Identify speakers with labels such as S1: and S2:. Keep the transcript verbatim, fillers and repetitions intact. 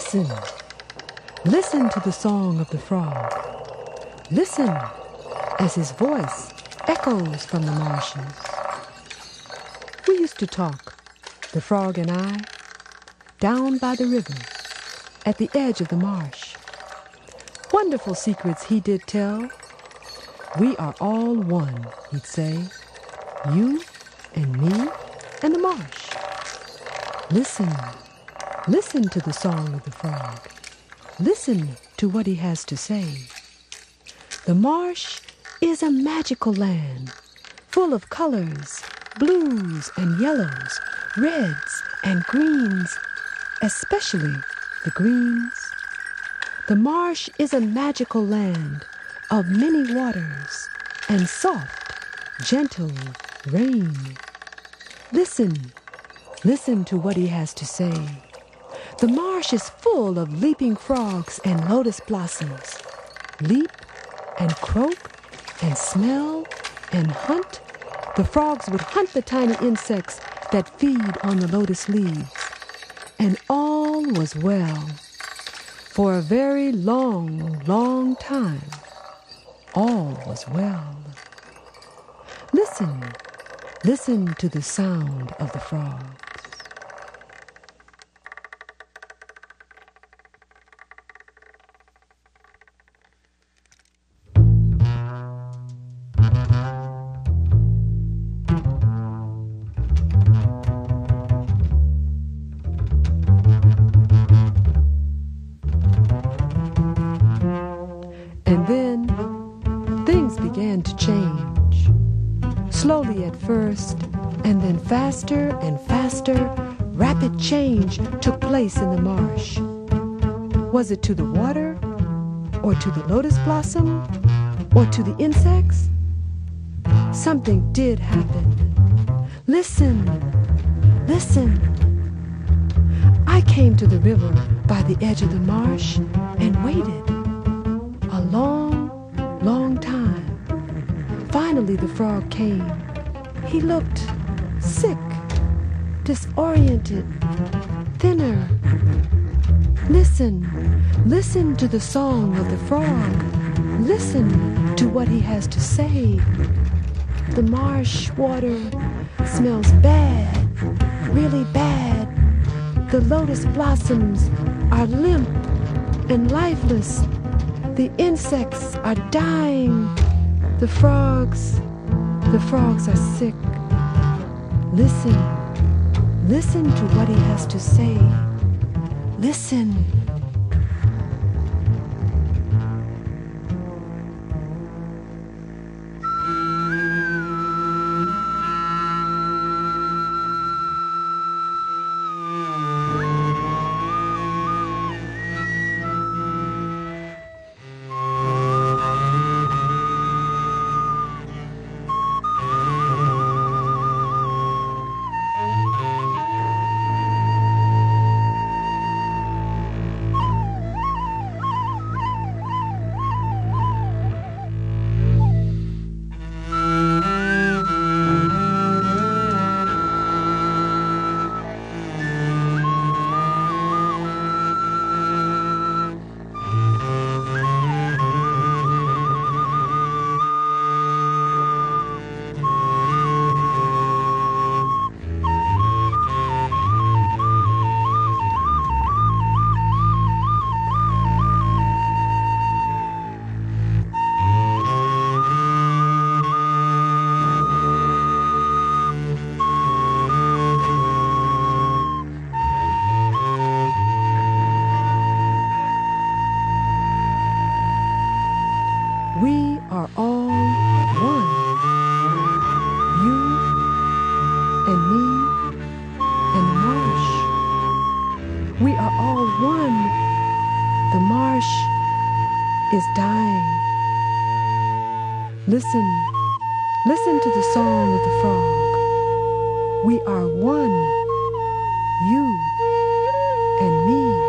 S1: Listen. Listen to the song of the frog. Listen as his voice echoes from the marshes. We used to talk, the frog and I, down by the river, at the edge of the marsh. Wonderful secrets he did tell. We are all one, he'd say, you and me and the marsh. Listen, listen to the song of the frog. Listen to what he has to say. The marsh is a magical land, full of colors, blues and yellows, reds and greens, especially the greens. The marsh is a magical land of many waters and soft, gentle rain. Listen, listen to what he has to say. The marsh is full of leaping frogs and lotus blossoms. Leap and croak and smell and hunt. The frogs would hunt the tiny insects that feed on the lotus leaves. And all was well. For a very long, long time, all was well. Listen, listen to the sound of the frogs. And then things began to change. Slowly at first, and then faster and faster, rapid change took place in the marsh. Was it to the water, or to the lotus blossom, or to the insects? Something did happen. Listen, listen. I came to the river by the edge of the marsh and waited. A long, long time. Finally the frog came. He looked sick, disoriented, thinner. Listen, listen to the song of the frog. Listen to what he has to say. The marsh water smells bad, really bad. The lotus blossoms are limp and lifeless. The insects are dying. The frogs, the frogs are sick. Listen, listen to what he has to say. Listen. We are all one. You and me and the marsh. We are all one. The marsh is dying. Listen, listen to the song of the frog. We are one. You and me.